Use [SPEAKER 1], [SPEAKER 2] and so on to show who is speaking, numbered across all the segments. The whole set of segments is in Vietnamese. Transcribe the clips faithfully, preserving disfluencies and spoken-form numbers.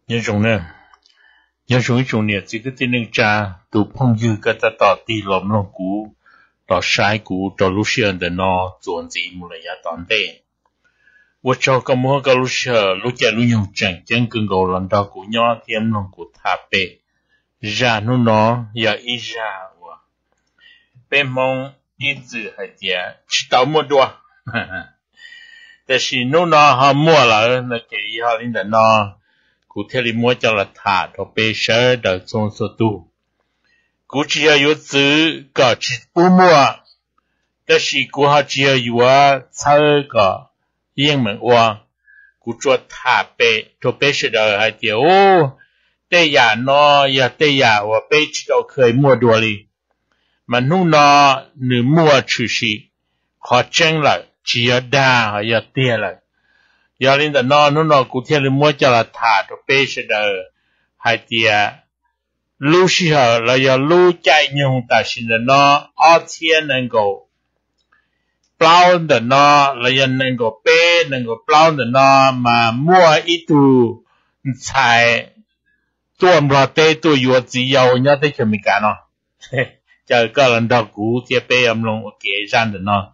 [SPEAKER 1] nhớ dùng nè nhớ dùng dùng nè chỉ có tin nên cha tụ phong dư cái ta tỏ tì lom lòng cũ tỏ sai cũ tỏ lúc xưa để nó chuẩn gì một lời tòn tệ我找个么个路是路家路用正正跟个人到古鸟天龙古塔北，然后呢也一然我，北蒙一直还点知道么多，但是侬呢还摸了那个以后领导呢，古天里摸叫了塔到北十的中速度，古只要有字个只不摸，但是古好只要有啊抄个。英文话，古做塔背，做背是的还点哦，对呀喏呀对呀，我背知道可以摸多哩，嘛弄呢你摸出去，好真了，只要大还要跌了，要领的喏弄呢古天里摸叫了塔，做背是的还点，路时候了要路在用，但是呢喏，二天能够。bao的呢，来人能够背能够包的呢，嘛摸一度菜多么多都有只要人家在前面干了，就个人到古这背我们弄给上的呢。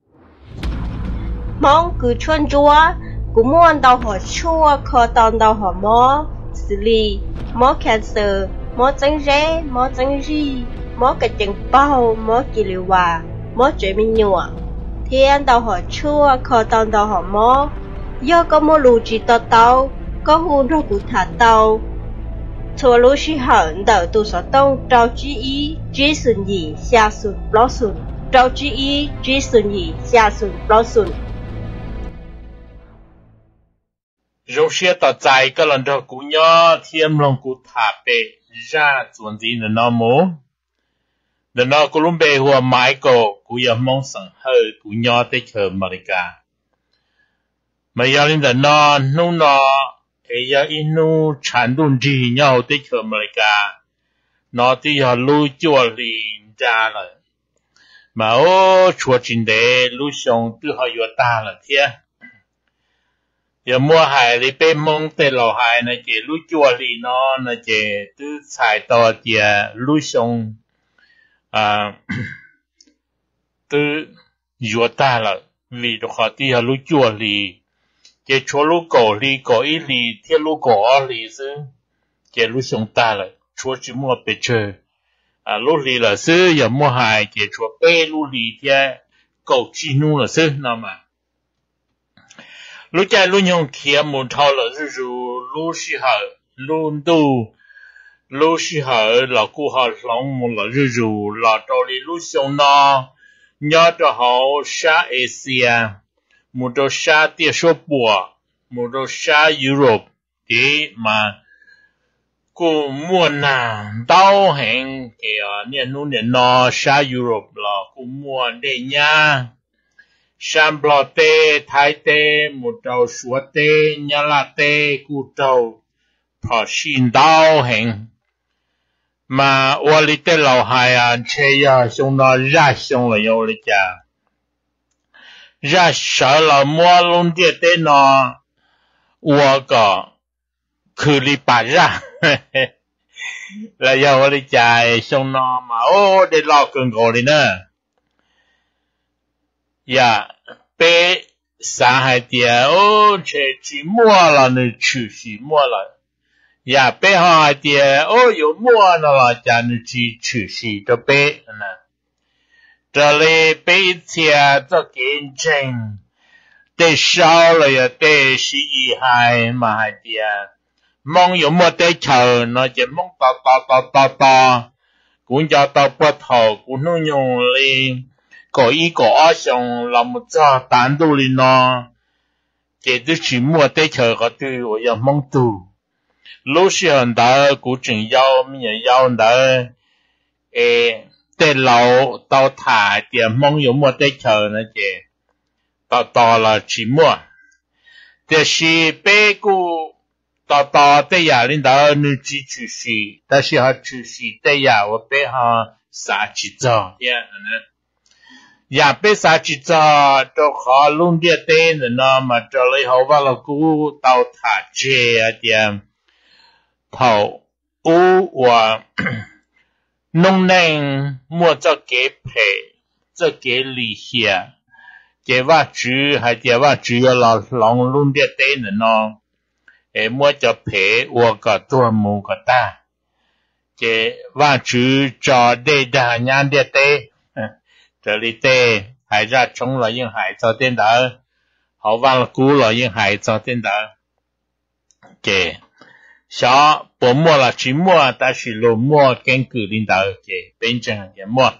[SPEAKER 2] mong cứ chuan chúa cũng muốn đào họ chua khó tòn đào họ mó xử lý mó cancer mó trắng rễ mó trắng ri mó cái chân bao mó kỳ liều hòa mó chuyện mình nhua thiên đào họ chua khó tòn đào họ mó do có mô lù chỉ tao tao có hôn ra cụ thả tao chua lũ sĩ hận đợi tù sở tông trao chí ý chí xuân gì xa xuân ló xuân trao chí ý chí xuân gì xa xuân ló xuân
[SPEAKER 1] rồi xe tao chạy cái lần đó cụ nhỏ thiên lòng cụ thả bể ra chuẩn gì nữa nó mố để nó cũng luôn bề hoa mãi cổ cụ giờ mong sẵn hơi cụ nhỏ tới chờ America mà giờ lên để nó nung nó ấy giờ in nu sản đun gì nhau tới chờ America nó thì giờ lưu chùa liền ra rồi mà ô chùa chính đề lưu xong từ họ vừa ta là thế giờ mua hải thì bên mong tê lò hải này chỉ lưu chùa liền nó nó chỉ từ xài to chỉ lưu xong à từ vừa ta là vì đó họ thì họ lưu chùa liền chỉ cho lưu cổ liền cổ ít liền theo lưu cổ liền chứ chỉ lưu xong ta là cho chỉ mua bể chơi à lưu liền là chứ giờ mua hải chỉ cho bể lưu liền theo cổ chỉ nu là chứ nào mà lúc chạy lúc nhung kia muốn thao là rồi lúc xí hở lúc tu lúc xí hở là cô họ lòng một là rồi rồi là cho đi lúc xong nó nhớ cho họ xa Asia một đồ xa tiền số bùa một đồ xa Europe thì mà cô muốn nào đau hẹn kìa nên nó nên nó xa Europe là cô muốn để nha Sam blo tê, thái tê, một đầu xua tê, nhà la tê, cụ đầu, thọ xin đau hẹn. Mà ô lý tê lâu hai à, chê ya, xong nó ra xong là yêu lý chà. Ra sợ là mua luôn tê tê nó, ô có, khử lý bà ra. Là yêu lý chà, xong nó mà ô để lo cưng gồ đi nè. Ya, bé xã hội địa ô chế chỉ mua là nó chỉ chỉ mua là, ya bé hội địa ô有mua nó là cha nó chỉ chỉ chỉ cho bé nè,这里bé chia cho kiến tranh, để sau là ya để sĩ hai mà hội địa, mong 有 mua để chờ nó chỉ mong tao tao tao tao tao, cũng cho tao bắt đầu cũng nó dùng lên có ý có xong là một giờ tán đồ lên nó chỉ tôi chỉ mua tới chờ có tôi ở nhà mong tù lúc xưa đó cũng chừng giao mình giao đó ê tới lâu tao thả tiền mong有 mua tới chờ nó chỉ tao tao là chỉ muaแต่是别个tao tao tới nhà lên đó nó chỉ chỉ chỉ但是他只是tới nhà我别他啥去做 yeah ya bé sa chỉ cho cho họ luôn địa tên nó mà cho lấy họ vào là cú tàu thả chè à tiệm thầu u và nông nên mua cho kế phê cho kế lý hiệp kế va chữ hay kế va chữ là lòng luôn địa tế nữa nó em mua cho phê và cả tua mù cả ta kế va chữ cho đây đà nhàn địa tế trở lý tế hay ra chống là những hải cho tên đó họ va là cú là những hải cho tên đó kế sao bộ mua là chỉ mua ta chỉ lo mua căn cứ领导kế bên trong kế mua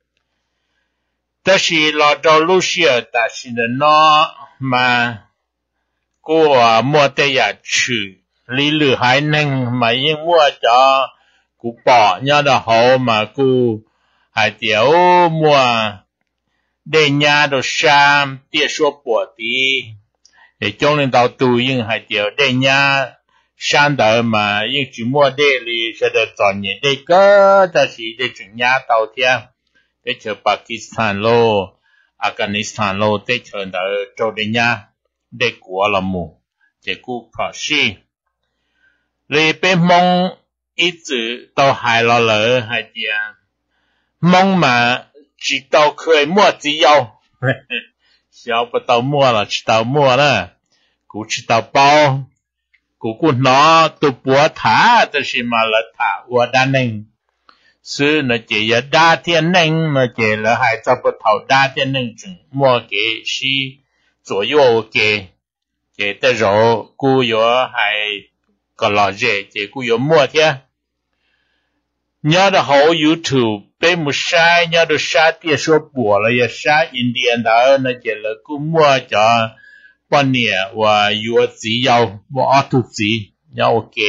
[SPEAKER 1] ta chỉ lo cho lúc xưa ta chỉ là nó mà cô mua tới ya chữ lý lử hải năng mà những mua cho cô bỏ nhau đó hậu mà cô hải tiểu mua để nhà đồ sam tiệt số bỏ tí để trong领导tù những hải tiểu để nhà sang đời mà những chỉ mua đây thì sẽ được chọn những đây cơ ta chỉ để chọn nhà đầu tiên để chờ Pakistan lô Afghanistan lô để chờ đợi cho đến nhà để của là mù để cứu proxy vì bên mong ít chữ tao hài lo lỡ hay tiền mong mà chỉ tao khơi mua chỉ yêu sao bắt tao mua là chỉ tao mua đó cũng chỉ tao bao cú cú nó tụ bùa thả đó là mà là thả và đa năng sư nó chỉ là đa thiên năng mà chỉ là hai cho bắt đầu đa thiên năng chừng mua cái si左右cái cái tới rồi cú yếu hay có lo gì cái cú yếu mua thế nhớ được hậu YouTube bên một sai nhớ được sai tiền số bùa là ya sai Indian đó nó chỉ là cú mua cho半年我有只要我二肚子要我给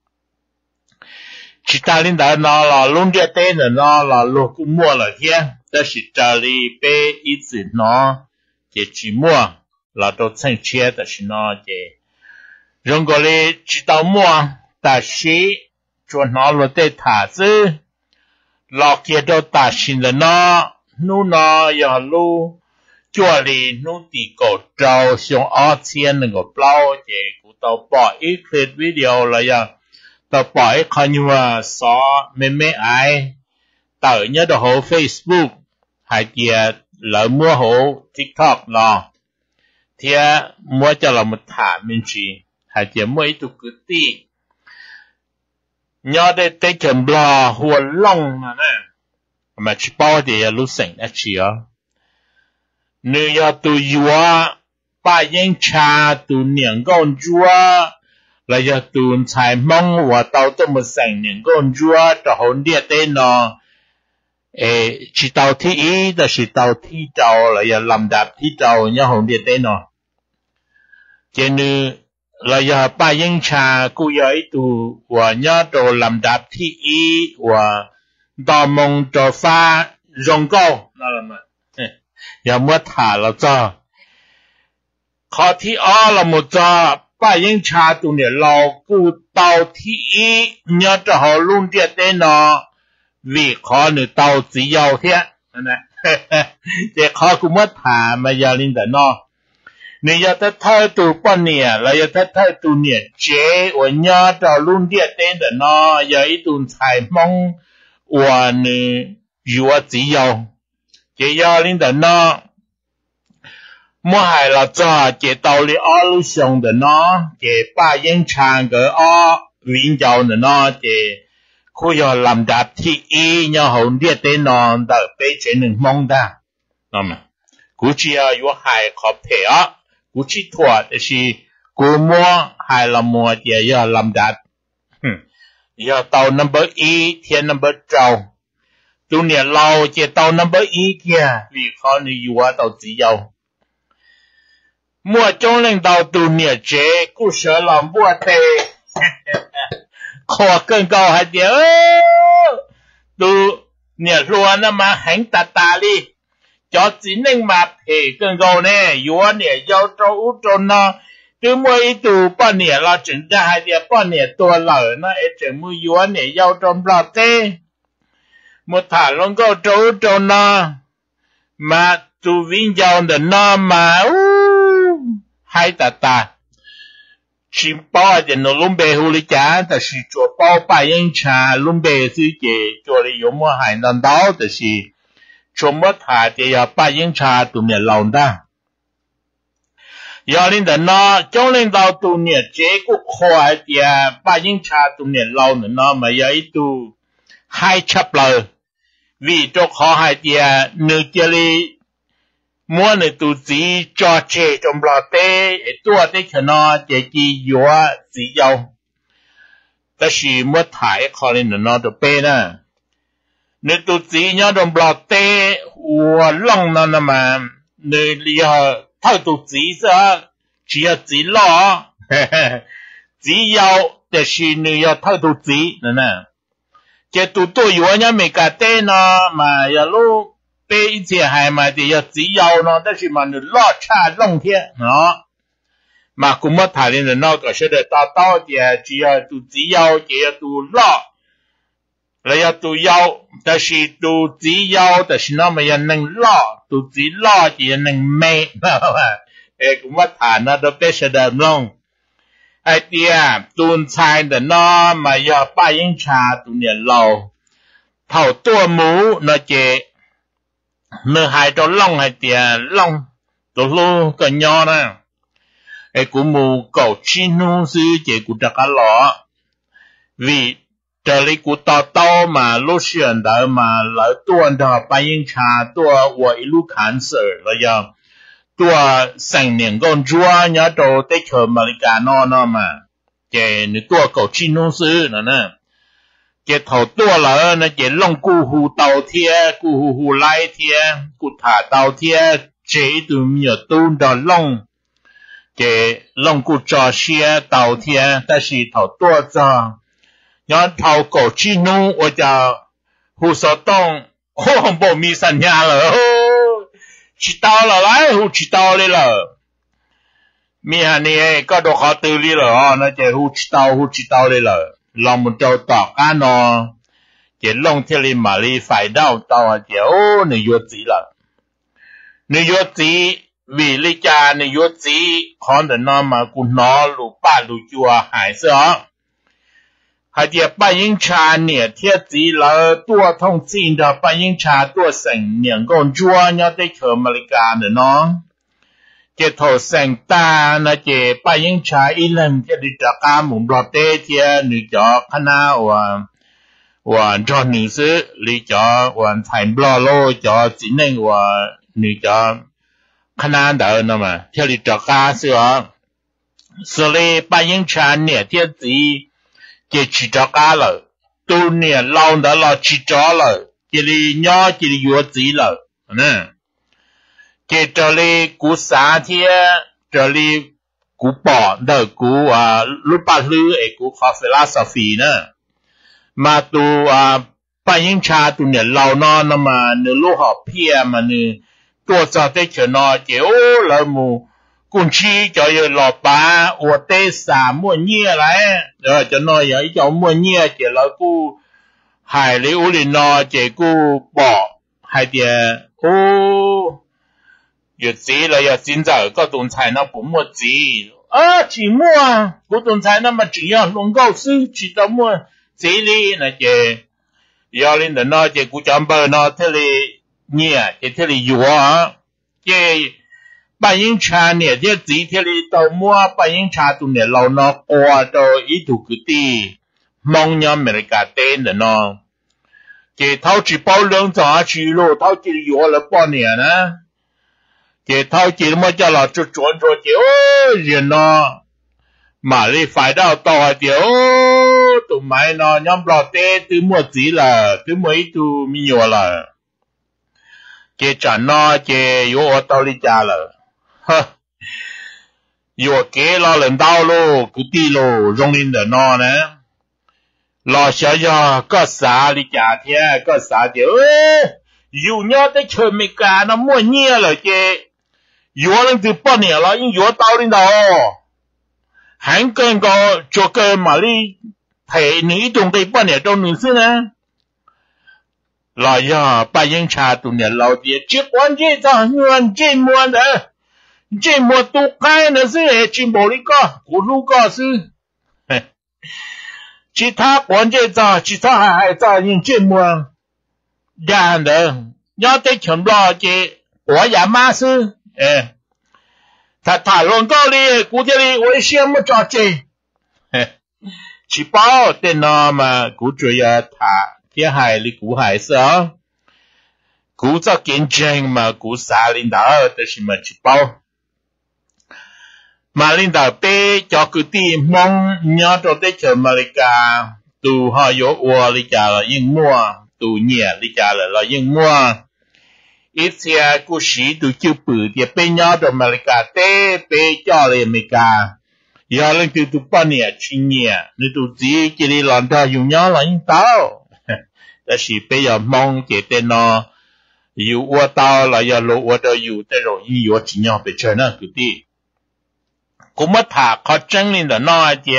[SPEAKER 1] 其他领导拿了弄点单的拿了落个末了天但是这里被一直拿给寂寞了都趁切的是拿给如果你知道末但是就拿了的塔子老给到大新的拿努拿要路cho li nu ti cổ trâu xong ở trên này có bao giờ cũng tao bỏ ít clip video là ya tao bỏ ít coi như là xóa mấy mấy ai tao nhớ đồ hồ Facebook hay kia lỡ mua hồ TikTok lo thì mua cho là một thả mình chỉ hay kia mua ít cứ tí nhớ đây tới chấm lo hùa long mà nè mà chỉ bao thì lúc sinh đã chỉ á nếu要读药，把人查读年工作，那要读才梦我到这么三年工作，就好列的呢。诶，知道第一就是到第招了，要lâm đạp第招，要好列的呢。这呢，那要把人查，故要一读，我要到lâm đạp第一，我到梦到发容高，那了嘛。อย่ามัวถ่าเราจ้าข้อที่อ้อเราหมดจ้าป้ายังชาตัวเนี่ยเรากูเตาที่อีเนี่ยจะหอลุ่นเดียดได้นอวิขอหนึ่งเตาสียาวเทียนะเจ้าข้อกูมัวถ่ามายาลินแต่นอเนี่ยจะถ้าเท่าตัวป้อนเนี่ยเราจะถ้าเท่าตัวเนี่ยเจ้าวันเนี่ยจะลุ่นเดียดได้แต่นออย่าอีตุนใช้มองวันเนี่ยอยู่ว่าสียาว这幺零的呢，莫海了这这道理二路上的呢，这把人唱个二领导的呢，这可要lâm đạp thi y nhau hồn địa tên nó đã被chuyện能梦的，那么估计啊有海可配啊，估计错的是估摸海了摸的要lâm đạp，哼，要到 number 一天 number 九。ตัวเนี่ยเราจะเตา number อีกเนี่ยวิเคราะห์ในอยู่ว่าเตาจีเอามั่วจงเล่งเตาตัวเนี่ยเจ๊กูเสือหลอมบัวเตะขอเกินเก่าให้เดียวตัวเนี่ยรัวน่ะมาแหงตาตาลีจอจีนึงมาเพเกินเก่าแน่อยู่ว่าเนี่ยยาวโจอุจนนะตัวมั่วอีตัวป้อนเนี่ยเราจึงจะให้เดียวป้อนเนี่ยตัวเหล่านะไอ้เจ๋งมืออยู่ว่าเนี่ยยาวโจนปลอดเต้một thả lông câu trâu trâu nó mà tu vinh dòng的nó mà hai ta ta chỉ bao giờ nó lông bè hồ lý chaแต่是做包白人茶lông bè是个做的有么海南岛但是做么他的要白人茶都没老的要领的呢教领导都没这个快的白人茶都没老的呢嘛要一度hai chấp lời vì cho khó hai tia nữ kia li mua nữ tu sĩ cho trẻ trong lò tê tua tê cho nó chỉ chỉ yếu chỉ giàu ta chỉ mua thải khó lên nó được bê nè nữ tu sĩ nhớ trong lò tê và lòng nó nè mà nữ li thao tu sĩ sao chỉ là chỉ lo chỉ giàuแต่是nữ要thao tu sĩ nè nè cái tụ tụ yếu nhá mấy cái tên nó mà giờ lúc bé ít tiền hay mà thì giờ chỉ yếu nó,但是mà nó lo cha long thiên nó mà cũng mất thải lên nó có sẽ được đào tạo thì chỉ là tụ chỉ yếu chỉ là tụ lo là giờ tụ yếu 但是tụ chỉ yếu 但是nó mà giờ能 lo tụ chỉ lo chỉ là 能 mê ê cũng mất thải nó đó bé sẽ được longไอเดียตูนชายแต่นอมายอป้ายิงชาตูเนี่ยเราเท่าตัวหมูเนาะเจเนื้อหายตัวล่องไอเดียล่องตัวลูก็ยอนะไอกูหมูเก่าชินูซื้อเจกูจะกันหรอวิเจอเลยกูต่อเต้ามาลูกเชื่อเดิมมาแล้วตัวเนาะป้ายิงชาตัววัวอีลูกขันเสือแล้วยังตัวสังเนียงกอนจัวเนี่ยตัวเตะเขิมมาริกาโน่นมาเจนี่ตัวเก่าชินุซื้อนะนะเจถอดตัวแล้วนะเจลงกูหูเตาเทียกูหูหูไล่เทียกูถ่าเตาเทียเจตัวมีตูนดอลงเจลงกูจอเชียเตาเทียแต่是ถอดตัวจ้าย้อนเท่าเก่าชินุว่าจะหูสอต้องโอ้บ่มีสัญญาเลย知道了来胡知道的了มีอันนี้ก็ดูเขาตื่นเลยเหรอนะเจ้าหู知道หู知道的了ลองมันจะตอกกันเนาะเจ้าลงเทลีมาลีไฟดาวต่อเจ้าโอ้หนึ่งยุติละหนึ่งยุติวิลิจาหนึ่งยุติของเดินนอมากุนอลูป้าลูจัวหายเสีย还的半英茶呢，贴子了多通进的半英茶多省两公桌，要得去马里干的呢。这头省大那这半英茶一人这里这干门不得天，你叫看那我我叫女士，你叫我采不了咯，叫只能我你叫看那的那么，这里这干是啊，所以半英茶呢贴子。cái chỉ cho cá rồi tôi nè lâu đã lo chỉ cho rồi cái đi nhỏ cái đi vô gì rồi nè cái cho đi cú xả thì cho đi cú bỏ đời cú à lúc ba lư ấy cú philosophy nè mà tu à ba những cha tu nè lâu nó nó mà nè lúc học pia mà nè tôi cho tới chỗ nó cái ô là mù cũng chỉ cho yêu lọ ba, ở đây xả mua nhia lại, rồi cho nó vậy cho mua nhia chỉ là cô hải lý u lý nó chỉ cô bỏ hải địa ô,有钱了要现在个东菜那不mua钱啊，只mua，个东菜那么只要弄高水，只到mua钱哩那些，要领的那些古江北那这里nhia，这里有啊，这。半英茶呢，这几天里到末半英茶都呢老那过到一土个地，蒙呀美加店的呢，这掏起包两早去咯，掏起有了半年呢，这掏起么叫老就转转就哦人呢，马里快到到啊就哦，都买呢，伢老爹都没子了，都没都没有了，这站呢这有我到你家了。呵，有给老人道路，个地路容易的孬呢。老小小个啥的家庭，个啥的，哎，有鸟在车没干那么年了嘅，有人就半年了，因有道理的哦。还跟个做个马里陪你懂得半年都你是呢？老呀，半英茶都年老的，这关键上原这么的。 这么多开呢是进步的个，古路个是，其他关键在，其他还还在用这么样的，要得全部这我也嘛是，哎，他讨论到里，估计里我羡慕着这，去包的那么，估计要他这海里估还是啊，估着竞争嘛，估啥领导的是么去包。mà linh đạo bé cho cứ đi mong nhớ cho tới chờ Malika tu họ yếu ua lý trả là yên mua tu nhẹ lý trả là là yên mua ít xe cú sĩ tu chưa bự thì bé nhớ cho Malika té bé cho lại Malika giờ lên từ tu bao nhẹ chi nhẹ nếu tu gì chỉ đi làm cho dùng nhớ là yên tao đó là bé giờ mong chỉ tên nó yếu ua tao là giờ lộ ua tao yếu tới rồi yên yếu chỉ nhớ bé chơi nó cứ đi cũng mất thả khó chân lên đó nói thì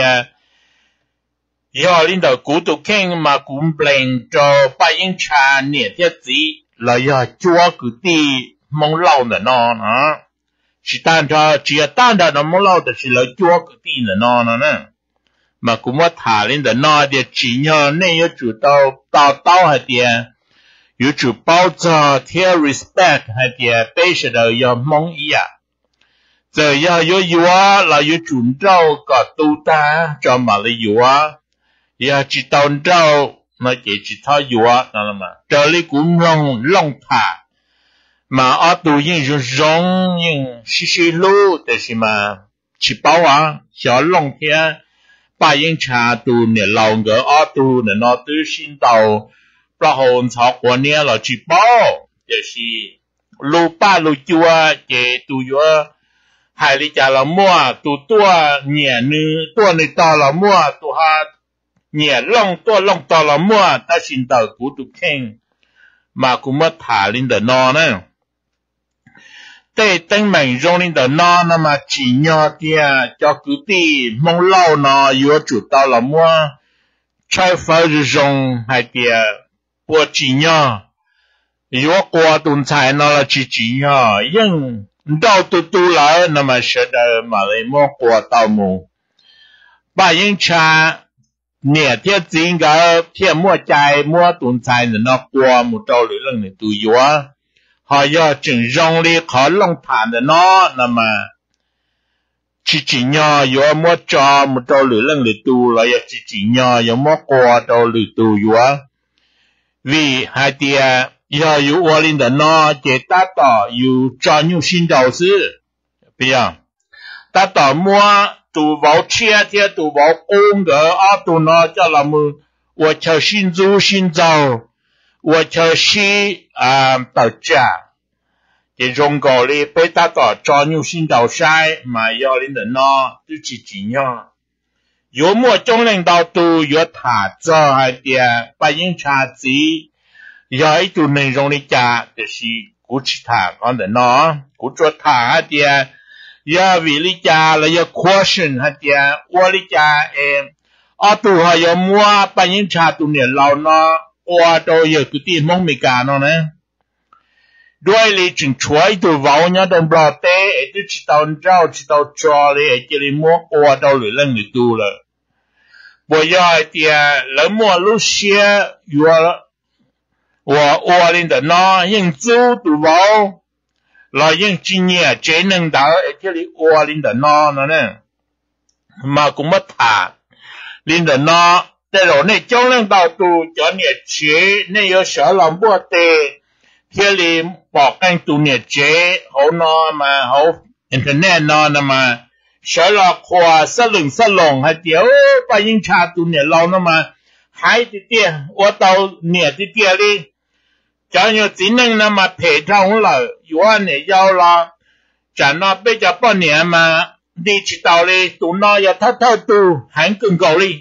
[SPEAKER 1] giờ lên đó cũng tụ khen mà cũng bền cho ba yên trà nè thiết gì là giờ chúa cứ đi mong lâu nữa nó nó chỉ tan cho chỉ tan cho nó mong lâu thì chỉ là chúa cứ đi nữa nó nó nè mà cũng mất thả lên đó nói thì chỉ nhờ nên yêu chủ tao tao tao hay thì yêu chủ bao giờ theo respect hay thì bây giờ giờ mong ý à giờ giờ yo yo là yo chuẩn trâu có tu ta cho mà lấy yo giờ chỉ tao trâu mà chỉ chỉ thao yo đó là mà trở lại cũng long long thả mà ở tu yên rồi rong yên xí xí lúแต่是嘛chỉ bảo à小long thiên ba yên trà tu nè lòng cái ở tu nè nó tự sinh đầu ra hồn thọ của nè là chỉ bảoแต่是lú ba lú chua chỉ tu yo hai lý trả là mua tụ tua nhẹ nữ tua nữ to là mua tụ ha nhẹ long tua long to là mua ta xin tờ của tụ khen mà cũng mất thả lên đờ no nè tê tên mình rong lên đờ no nó mà chỉ nhỏ tia cho cứ đi mong lâu nó yếu chủ to là mua trái phơi rong hai tia của chỉ nhỏ yếu qua tuần trái nó là chỉ chỉ nhỏ nhưng đau tu tu lại nằm ở sẽ đợi mà lấy mua qua tàu mù bà yên cha nè thiết chính cái thiết mua trái mua tuần trái nó qua một trâu lưỡi lần này tu yếu họ giờ chừng rong đi khó long thản de nó nằm mà chỉ chỉ nhỏ yếu mua cho một trâu lưỡi lần này tu là chỉ chỉ nhỏ yếu mua qua trâu lưỡi tu yếu vì hai tia giờ有我领的呢，就达到有专有新导师，比样，达到么都包车的都包工的啊，都呢叫他们我叫新租新造，我叫西啊到家，这中国里被达到专有新导师嘛，要领的呢就是这样，有么中领导都有他做还的，把人查子。giờ ít tu nên trong đi cha thì si cú chỉ thả con để nó cú cho thả thì giờ vì lý cha là giờ question hay thì qua lý cha em ở tu họ giờ mua bao nhiêu cha tuเนี่ยเราnó qua đâu giờ cứ tiền mong mình cả nó nè đôi lý chừng chuối tu vào nhá đồng bò té tu chỉ tao trao chỉ tao cho đi chỉ đi mua qua đâu lưỡi lần lưỡi tu rồi bây giờ thì lỡ mua lúc xưa vừa我我领的那用走都包，老用经验才能到这里我领的那呢呢，嘛cũng mất thả领的那，แต่เราเนี่ยจ้องเรื่อง到都叫เนี่ยเชเนี่ย有小老婆的，这里บอกกันตัวเนี่ยเชเขานอนมาเขาอินเทอร์เน็ตนอนมา小老婆สลึงสลงให้เดียวไปยิงชาตัวเนี่ยเรานะมาหายติเตี้ยว่าเตาเนี่ยติเตี้ยเลย cho nhiều tính năng là mà thể trong là yếu này giao là chả nó bây giờ bao nhiêu mà đi chỉ tàu đi tụi nó giờ thắt thắt tu hắn cưng cầu đi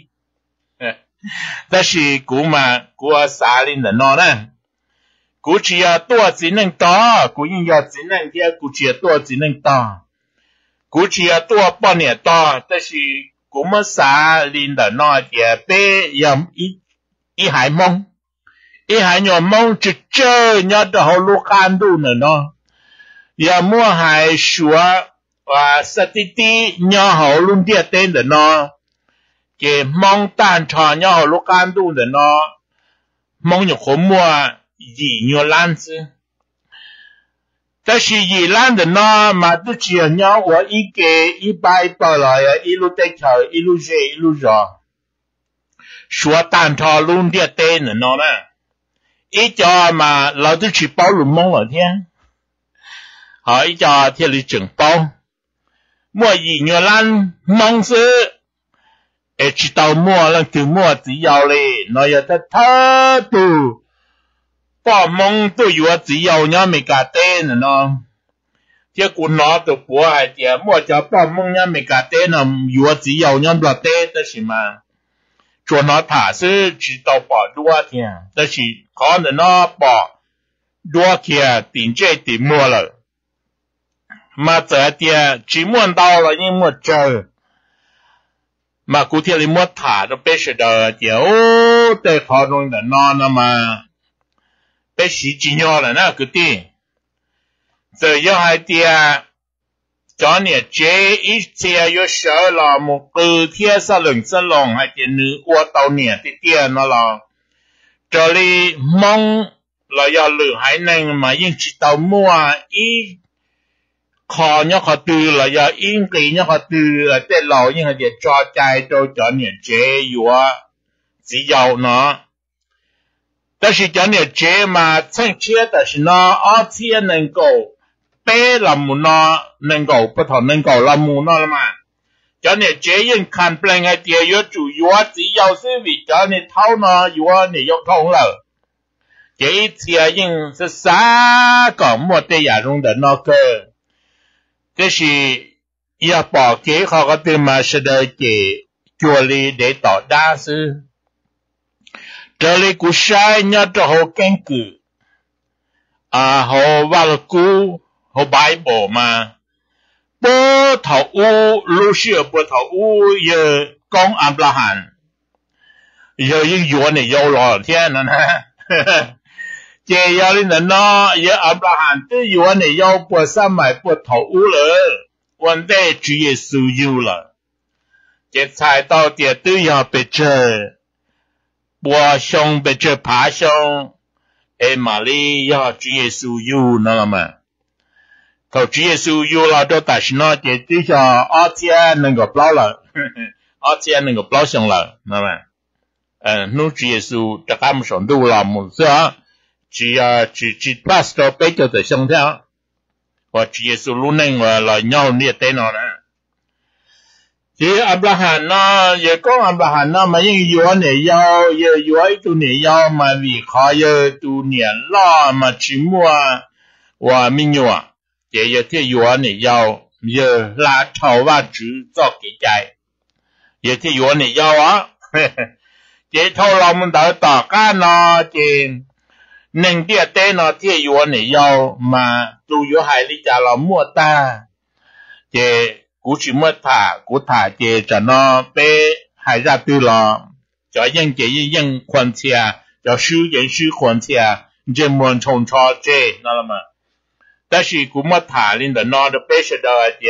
[SPEAKER 1] đó là cú mà cú xả lên là nó nè cú chỉ là tua tính năng to cú nhưng giờ tính năng kia cú chỉ là tua tính năng to cú chỉ là tua bao nhiêu to đó là cú mà xả lên là nó thì bé giờ ít ít hải mong ý hải nhỏ mong chỉ chơi nhớ đó họ lúc ăn đủ nữa nó giờ mua hải sủa và sát tí nhau hậu luôn địa tên để nó cái mong tàn trò nhau hậu lúc can tu để nó mong nhục khổ mua gì nhiều lan chứ但是伊兰的呢，嘛都只要鸟我一个一百百来呀，一路在跳，一路热，一路热。说单朝路的带呢呢，一家嘛老都去包路蒙了天，好一家天里整包，莫一鸟兰蒙是，哎知道莫了就莫只要嘞，那要他他都。bỏ mong tôi vừa chỉ giàu nhau mình cả tên nữa nó chứ cũng nó tôi bố hay thì mua cho bỏ mong nhau mình cả tên là vừa chỉ giàu nhau là tên đó là mà cho nó thả sư chỉ tao bỏ đua thì đó là có nữa nó bỏ đua kia tiền chơi tiền mua rồi mà giờ thì chỉ muốn đau là nhưng mua chờ mà cụ thể là mua thả nó bây giờ thì ô để khó rồi là nó nó mà bé sĩ chỉ nhỏ là nó cứ đi giờ yêu hai tia cho nên chế ít xe yêu sợ là một từ thiên sa lửng sa lòng hai tia nữ qua tàu nè thì tia nó là cho li mong là yêu lửa hai năng mà nhưng chỉ tàu mua ít khó nhá khó từ là yêu in kỳ nhá khó từ ở trên lầu nhưng hai tia cho trai cho cho nên chế yêu chỉ giàu nó但是讲的这嘛，正确的是呢，而且能够背了木呢，能够不同能够了木呢了嘛。讲的这人看不来的有主要只要是为讲的头呢，有你用通了。这一次人是三个没得亚中的那个，这是要把给好个对嘛是的给脚里的到大是。这里古晒伢这好根据啊，好瓦了古好 Bible 嘛，不头乌路西不头乌也讲阿布拉罕，有一原的有老天了呢，这要的人呢，也阿布拉罕这原的有不三买不头乌了，问题主耶稣有了，这才到底都要被这。我想被这爬上，哎，玛丽要主耶稣有那么，头主耶稣有了，都但是呢，这至少二千能够包了，二千能够包上了，那么，嗯，那主耶稣这他们上都了，么是啊，只要只只 pass 到背着的上天，我主耶稣路能我来鸟你在哪呢？thì Abraham nó giờ có Abraham nó mà những yếu này yêu yêu yếu ấy tu này yêu mà vì khó yêu tu niệm lo mà chỉ mua và mình nhua thì giờ thì yếu này yêu giờ là thầu và chữ cho cái trái giờ thì yếu này yêu á thì thầu lòng mình đỡ tỏ cả nó thì nên địa tế nó thì yếu này yêu mà tu yếu hai lý trả là mua ta thì cú chỉ mất thả cú thả chế cho nó bé hải ra từ lo cho những cái những quan chia cho sư những sư quan chia chỉ muốn trồng cho chế nó là mà但是cú mất thả lên đó nó được bé sẽ đợi thì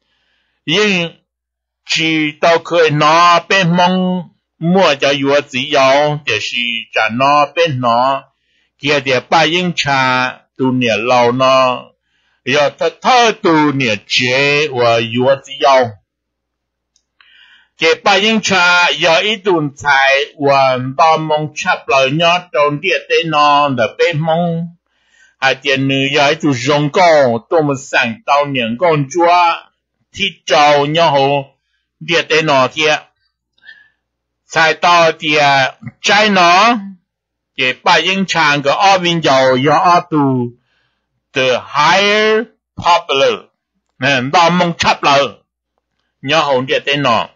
[SPEAKER 1] nhưng chỉ tao khơi nó bé mong mua cho yếu chỉ yếu thì是cho nó bé nó kia thì ba những cha tu niệm lâu nó要他太多年节我有只要，这八英茶要一顿菜，我把梦插了伢当地的那的被梦，还点女要一顿人工，多么三到年工作，提早然后地的那天，才到的在那，这八英茶个二vin要要二度。the higher popular nên đó mong chấp lời nhớ hồn địa tên nó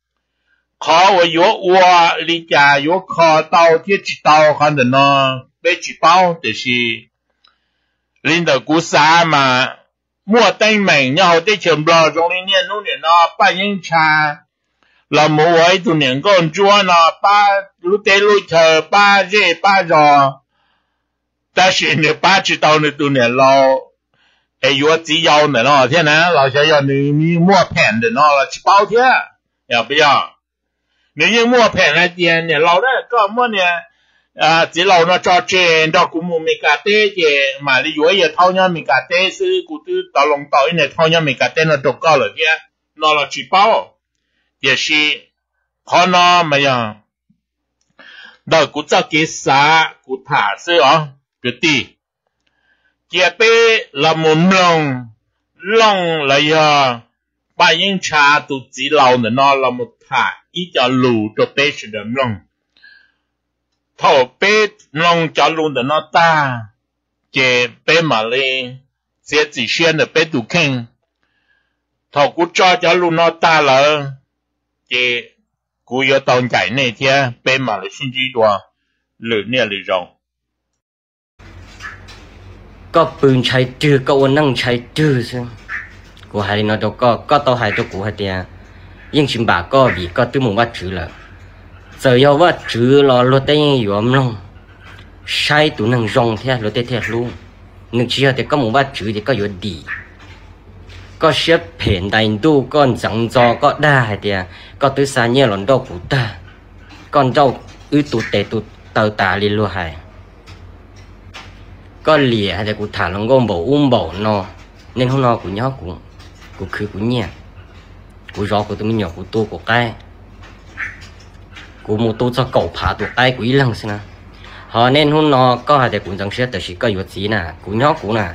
[SPEAKER 1] khó và yếu ua lý trả yếu khó tao thiết chỉ tao khăn được nó bế chỉ bao thì là linh đầu cú xa mà mua tên mình nhớ hồn tế trường bờ trong linh niên nụ niên nó ba những trà là mũ ấy tụ niên con chúa nó ba lúc tế lúc chờ ba dê ba giò ta sẽ nếu ba chỉ tao nữa tụi này lo 哎，有只要的咯，天呐，老小要你你摸片的咯，去包天，要不要？你用摸片来点呢，老的干么呢？啊，只老那照真，照古木没干得的，嘛你有也掏鸟没干得，是古都到龙岛呢掏鸟没干得那都高了天，拿了去包，也是，好呢没有。到古早给啥古塔是哦，个地。kia bé là một lòng lòng là ya ba yên cha tụ chỉ lâu nữa nó là một thả ít cho lù cho bé sự đầm lòng thầu bé lòng cho lù nữa nó ta chế bé mà lên sẽ chỉ xuyên được bé tụ khen thầu cú cho cho lù nó ta là chế cú yêu tông chạy này thế bé mà lại xin chỉ đùa lửa nè lửa rồng
[SPEAKER 3] cóปืนใช้จื้อก็วันนั่งใช้จื้อซึ่งกูหายนอตัวก็ก็ต่อหายตัวกูหายเดียยิ่งชิมบาก็บีก็ตื้อมึงว่าจื้อเลยเจอ要ว่าจื้อรอรถได้ยังอยู่มั้งใช้ตัวนั่งรองเท่ารถได้เท่รู้นึกเชื่อแต่ก็มึงว่าจื้อแต่ก็อยู่ดีก็เชื่อเพ่นได้ดูก็จังจอก็ได้เดียก็ตื้อสายเนี่ยหล่นดอกกูตาก่อนเจ้าอื้อตุเตตุเตาตาลิลัวหายcó lìa hay là cụ thả lòng gom bầu um bầu no nên hôm nào cụ nhớ cụ cụ khứ cụ nhẹ cụ gió cụ tụi mình nhỏ cụ tu cụ cái cụ một tu cho cậu phá tụi cái cụ ý lăng xem nào họ nên hôm nào có hay là cụ chẳng xét tới chỉ có yếu gì nè cụ nhớ cụ nè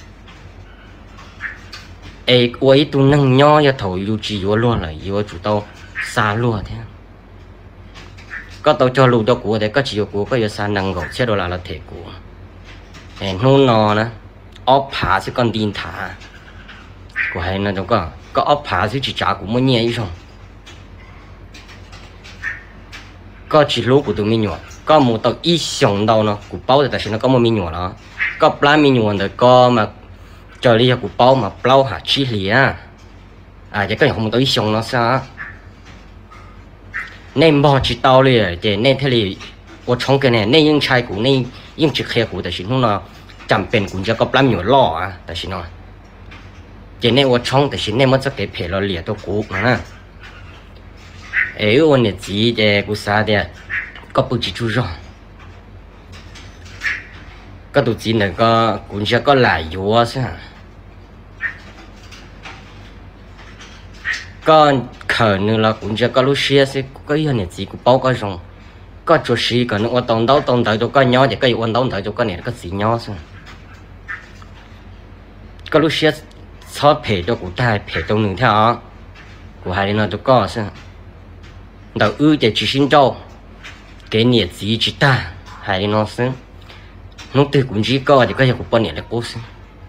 [SPEAKER 3] ấy cụ ấy tu nâng nhớ cho thầu yêu chỉ yếu luôn là yếu chủ tao xa luôn thế có tao cho lù cho cụ thì có chỉ cụ có yếu xa nâng gầu xét đồ là là thể cụเห็นนู่นนอนะอ้อผาสิก่อนดินถากูให้นั่นก็ก็อ้อผาสิจีจ่ากูไม่เนี่ยอีช่องก็จีรู้กูตัวมีหนวดก็มูตัวอีสองดาวเนาะกูเป้าแต่ฉันก็ไม่มีหนวดแล้วก็ปลามีหนวดแต่ก็มาเจอเรียกกูเป้ามาเป้าหาชีเหลียอ่ะจะก็อย่างมูตัวอีสองเนาะซะเน่บ่จีเต้าเลยเดี๋ยวเน่เท่าไร我从个呢，那应拆股那应只开股的时候呢，จำเป็นกูจะก็ปล้ำอยู่ล่ออ่ะแต่สิเนาะเจเน่ว่าช่องแต่สิเน่มันจะเก็บเพลเราเหลี่ยตัวกูนะเอ้วันนี้จีเดกูซาเดียก็ปุ๊จิจูจ่อก็ตัวจีเนี่ยก็กูจะก็หลายอยู่อ่ะสิก็เขินนึงละกูจะก็รู้เชี่ยสิก็ยังเนี่ยจีกูเป้าก็รองก็จุดสีก็นึกว่าตอนเต้าตอนเต้าตัวก็ย้อนแต่ก็อยู่วันเต้าเต้าตัวก็เนี่ยก็สีย้อนซึ่งก็รู้เชื่อชอบเพจตัวกูได้เพจตัวหนึ่งเท่ากูหายในตัวก็ซึ่งเดาอื้อจะจีชินโจ้เกเนี่ยจีจิตาหายในนอซึ่งนุ๊กตื่นกูจีก็เดี๋ยวก็อยากกูปนเนี่ยแล้วกูซึ่ง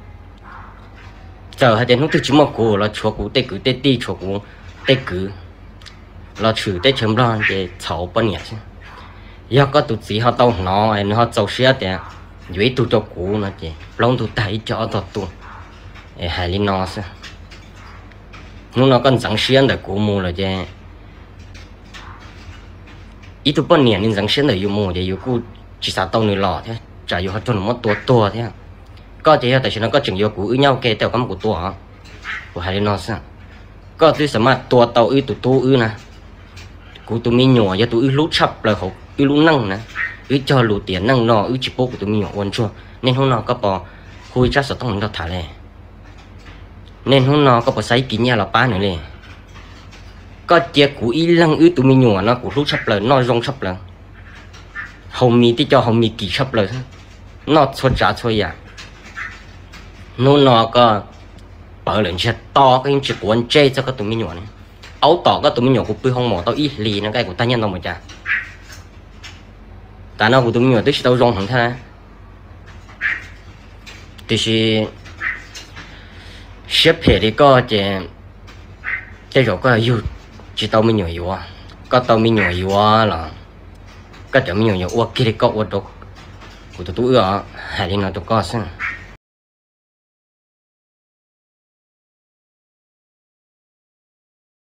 [SPEAKER 3] เจอให้เดี๋ยวนุ๊กตื่นชิมกูแล้วชัวกูเตะกูเตะตีชัวกูเตะกูแล้วถือเตะเชิมร้อนจะเฉาปนเนี่ยซึ่งgiờ có tụt gì họ tao nó nó trâu xía thì dưới tụt cho cũ nó chị lông tụt tay cho tụt tụt hay lên nó sao lúc nó còn chẳng xuyên được cũ mù rồi chứ ít tụt bao nhiêu nên chẳng xuyên được yêu mù thì yêu cũ chỉ sao tao nửa lọ thế chả yêu họ cho nó mất tua tua thế có thì tại sao nó có chừng yêu cũ ư nhau kê theo cái của tua hả của hay lên nó sao có thứ什么tua tao ư tụt tu ư nè cũ tụi mình nhỏ giờ tụi ư lút chập là hộp ư lú năng nè ư cho lú tiền năng nọ ư chỉ bố của tụi mình nhỏ ôn chua nên hôm nào có bò khui chắc sẽ tông nó thả lên nên hôm nào có bò sấy kín nhà là ba nữa lên có chia của ư lăng ư tụi mình nhỏ nó của lú sắp lời nó rong sắp lời hậu mì tí cho hậu mì kỳ sắp lời nó xót trả xót à nó nó có bảo lên chết to cái chỉ của anh chơi cho các tụi mình nhỏ này áo tỏ các tụi mình nhỏ của bươi không mỏ tao ít lì nó cái của ta nhân đâu mà chả tại nó của tụi mình nhỏ tới tao rong thằng thế thì xếp hệ thì có chỉ cái rồi có yêu chỉ tao mình nhỏ yêu à có tao mình nhỏ yêu à là có tụi mình nhỏ yêu kia thì có ở đâu của tụi tụi ở hay là nó tụi có xem